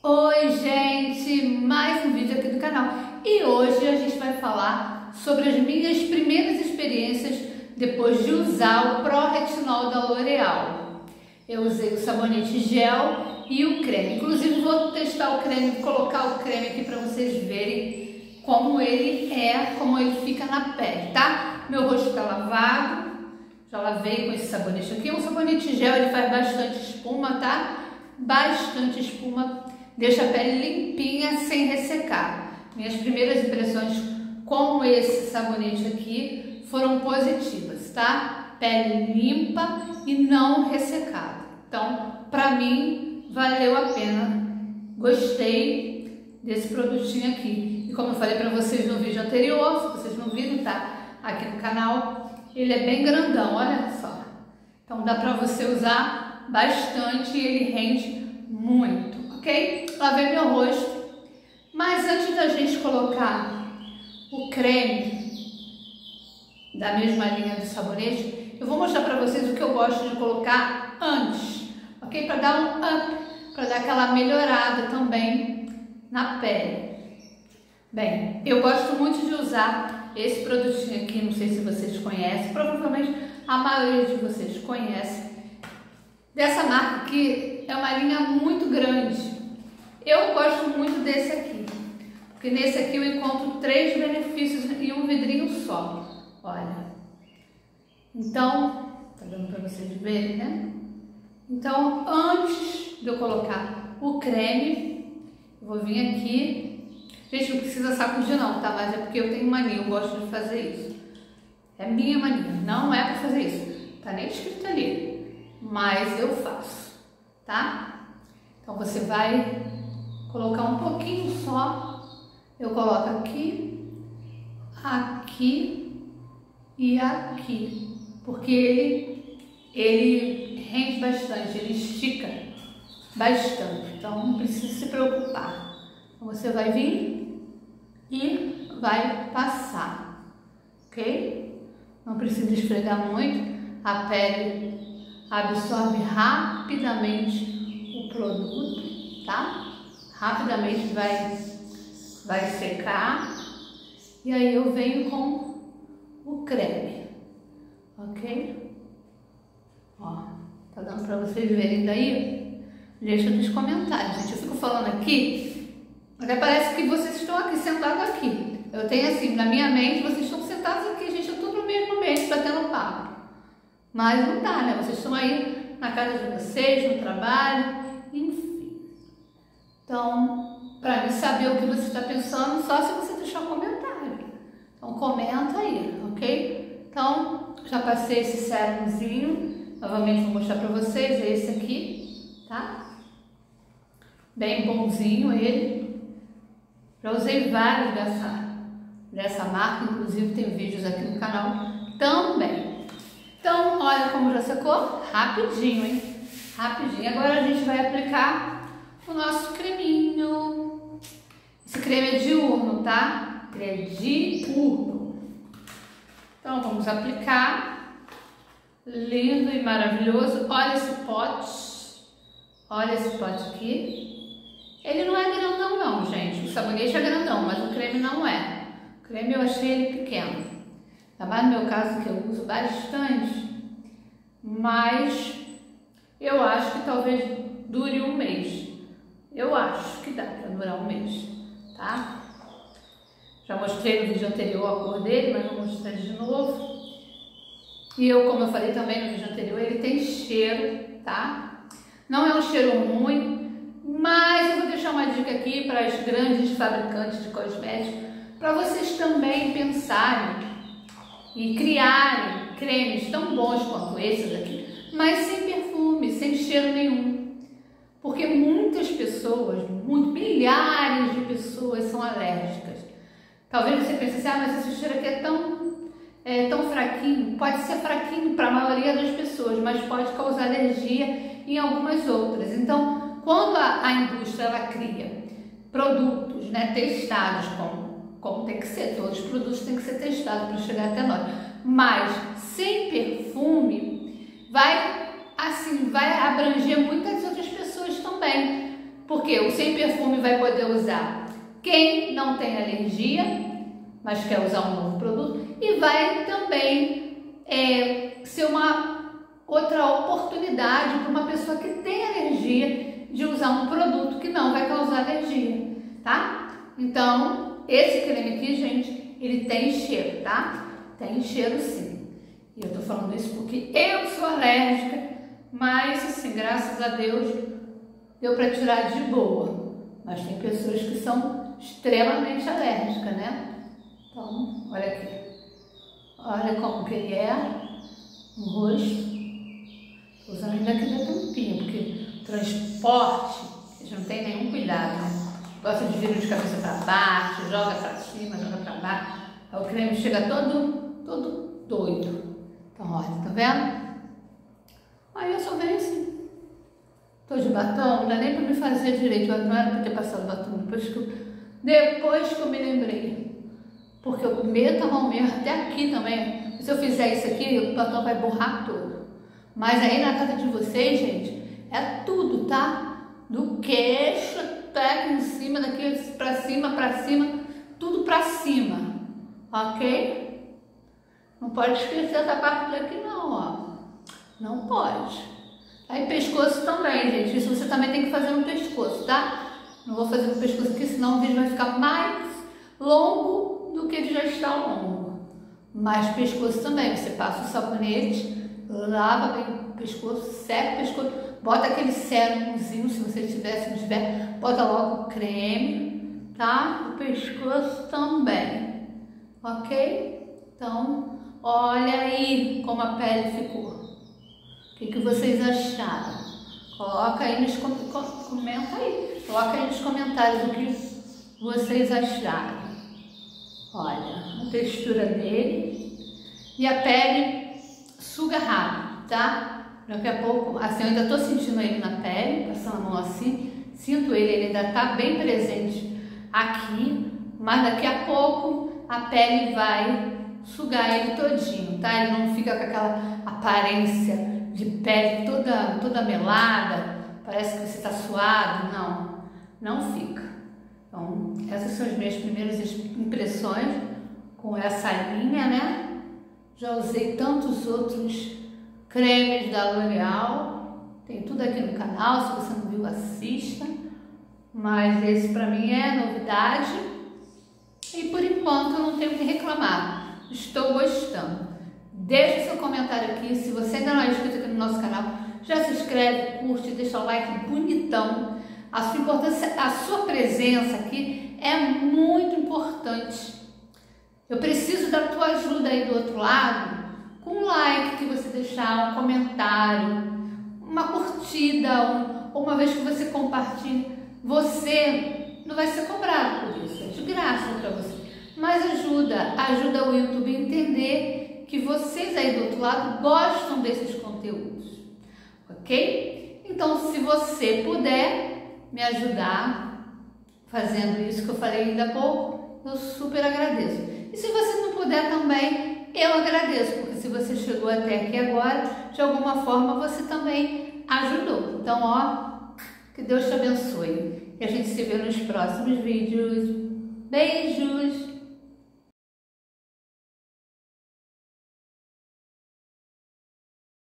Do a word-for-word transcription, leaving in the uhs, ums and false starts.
Oi gente, mais um vídeo aqui do canal e hoje a gente vai falar sobre as minhas primeiras experiências depois de usar o Pro Retinol da L'Oréal. Eu usei o sabonete gel e o creme, inclusive vou testar o creme, colocar o creme aqui para vocês verem como ele é, como ele fica na pele, tá? Meu rosto está lavado, já lavei com esse sabonete aqui, um sabonete gel, ele faz bastante espuma, tá? Bastante espuma. Deixa a pele limpinha, sem ressecar. Minhas primeiras impressões com esse sabonete aqui foram positivas, tá? Pele limpa e não ressecada. Então, pra mim, valeu a pena. Gostei desse produtinho aqui. E como eu falei pra vocês no vídeo anterior, se vocês não viram, tá aqui no canal, ele é bem grandão, olha só. Então, dá pra você usar bastante e ele rende muito. Ok? Lavei meu rosto, mas antes da gente colocar o creme da mesma linha do sabonete, eu vou mostrar para vocês o que eu gosto de colocar antes, ok? Para dar um up, para dar aquela melhorada também na pele. Bem, eu gosto muito de usar esse produtinho aqui, não sei se vocês conhecem, provavelmente a maioria de vocês conhece. Dessa marca aqui é uma linha muito grande. Eu gosto muito desse aqui, porque nesse aqui eu encontro três benefícios em um vidrinho só. Olha, então, tá dando para vocês verem, né? Então, antes de eu colocar o creme, eu vou vir aqui. Gente, não precisa sacudir não, tá? Mas é porque eu tenho mania, eu gosto de fazer isso. É minha mania, não é para fazer isso. Tá nem escrito ali, mas eu faço, tá? Então, você vai colocar um pouquinho só, eu coloco aqui, aqui e aqui, porque ele, ele rende bastante, ele estica bastante, então não precisa se preocupar. Então você vai vir e vai passar, ok? Não precisa esfregar muito, a pele absorve rapidamente o produto, tá? Rapidamente vai, vai secar e aí eu venho com o creme, ok? Ó, tá dando pra vocês verem daí? Deixa nos comentários, gente. Eu fico falando aqui, até parece que vocês estão aqui, sentados aqui. Eu tenho assim, na minha mente, vocês estão sentados aqui, gente, eu tô no mesmo ambiente, batendo papo. Mas não dá, né? Vocês estão aí na casa de vocês, no trabalho, enfim. Então, para mim saber o que você está pensando, só se você deixar um comentário. Então, comenta aí, ok? Então, já passei esse sérumzinho. Novamente vou mostrar para vocês, é esse aqui, tá? Bem bonzinho ele. Já usei vários dessa, dessa marca, inclusive tem vídeos aqui no canal também. Então, olha como já secou, rapidinho, hein? Rapidinho. Agora a gente vai aplicar o nosso creminho. Esse creme é diurno, tá? Ele é diurno. Então vamos aplicar. Lindo e maravilhoso. Olha esse pote. Olha esse pote aqui. Ele não é grandão não, gente. O sabonete é grandão, mas o creme não é. O creme eu achei ele pequeno. Ainda mais no meu caso, que eu uso bastante. Mas eu acho que talvez dure um mês. Eu acho que dá para durar um mês, tá? Já mostrei no vídeo anterior a cor dele, mas vou mostrar de novo. E eu, como eu falei também no vídeo anterior, ele tem cheiro, tá? Não é um cheiro ruim, mas eu vou deixar uma dica aqui para as grandes fabricantes de cosméticos, para vocês também pensarem e criarem cremes tão bons quanto esses aqui, mas sem perfume, sem cheiro nenhum. Porque muitas pessoas, muito, milhares de pessoas são alérgicas. Talvez você pense assim, ah, mas esse cheiro aqui é tão, é, tão fraquinho. Pode ser fraquinho para a maioria das pessoas, mas pode causar alergia em algumas outras. Então, quando a, a indústria ela cria produtos, né, testados, como, como tem que ser, todos os produtos têm que ser testados para chegar até nós, mas sem perfume, vai, assim, vai abranger muitas outras pessoas também. Porque o sem perfume vai poder usar quem não tem alergia, mas quer usar um novo produto, e vai também é, ser uma outra oportunidade para uma pessoa que tem alergia de usar um produto que não vai causar alergia, tá? Então, esse creme aqui, gente, ele tem cheiro, tá? Tem cheiro sim. E eu tô falando isso porque eu sou alérgica, mas assim, graças a Deus, deu para tirar de boa. Mas tem pessoas que são extremamente alérgicas, né? Então, olha aqui. Olha como que ele é no rosto. Tô usando ainda aqui da tampinha, porque transporte, eles não tem nenhum cuidado, né? Gosta de vir de cabeça para baixo, joga para cima, joga para baixo. Aí o creme chega todo, todo doido. Então, olha, tá vendo? Aí eu só venho assim. Tô de batom, não dá nem pra me fazer direito. Não era pra ter passado batom depois que eu, depois que eu me lembrei. Porque eu meto a mão mesmo, até aqui também. Se eu fizer isso aqui, o batom vai borrar todo. Mas aí na casa de vocês, gente, é tudo, tá? Do queixo até aqui em cima, daqui pra cima, pra cima, tudo pra cima. Ok? Não pode esquecer essa parte daqui não, ó. Não pode. Aí pescoço também, gente. Isso você também tem que fazer no pescoço, tá? Não vou fazer no pescoço aqui, senão o vídeo vai ficar mais longo do que ele já está longo. Mas pescoço também. Você passa o sabonete, lava bem o pescoço, seca o pescoço, bota aquele sérumzinho, se você tiver, se não tiver, bota logo o creme, tá? O pescoço também. Ok? Então, olha aí como a pele ficou. O que, que vocês acharam? Coloca aí nos comenta aí. Coloca aí nos comentários o que vocês acharam. Olha, a textura dele. E a pele suga rápido, tá? Daqui a pouco, assim, eu ainda tô sentindo ele na pele, passando a mão assim. Sinto ele, ele ainda tá bem presente aqui. Mas daqui a pouco a pele vai sugar ele todinho, tá? Ele não fica com aquela aparência de pele toda, toda melada, parece que você está suado, não, não fica. Então, essas são as minhas primeiras impressões com essa linha, né? Já usei tantos outros cremes da L'Oréal, tem tudo aqui no canal, se você não viu, assista. Mas esse para mim é novidade e por enquanto eu não tenho o que reclamar, estou gostando. Deixe seu comentário aqui, se você ainda não é inscrito aqui no nosso canal, já se inscreve, curte, deixa o like bonitão. A sua importância, a sua presença aqui é muito importante. Eu preciso da tua ajuda aí do outro lado, com um like que você deixar, um comentário, uma curtida, um, ou uma vez que você compartilhe, você não vai ser cobrado por isso, é de graça para você. Mas ajuda, ajuda o YouTube a entender que vocês aí do outro lado gostam desses conteúdos, ok? Então, se você puder me ajudar fazendo isso que eu falei ainda há pouco, eu super agradeço. E se você não puder também, eu agradeço, porque se você chegou até aqui agora, de alguma forma você também ajudou. Então, ó, que Deus te abençoe. E a gente se vê nos próximos vídeos. Beijos!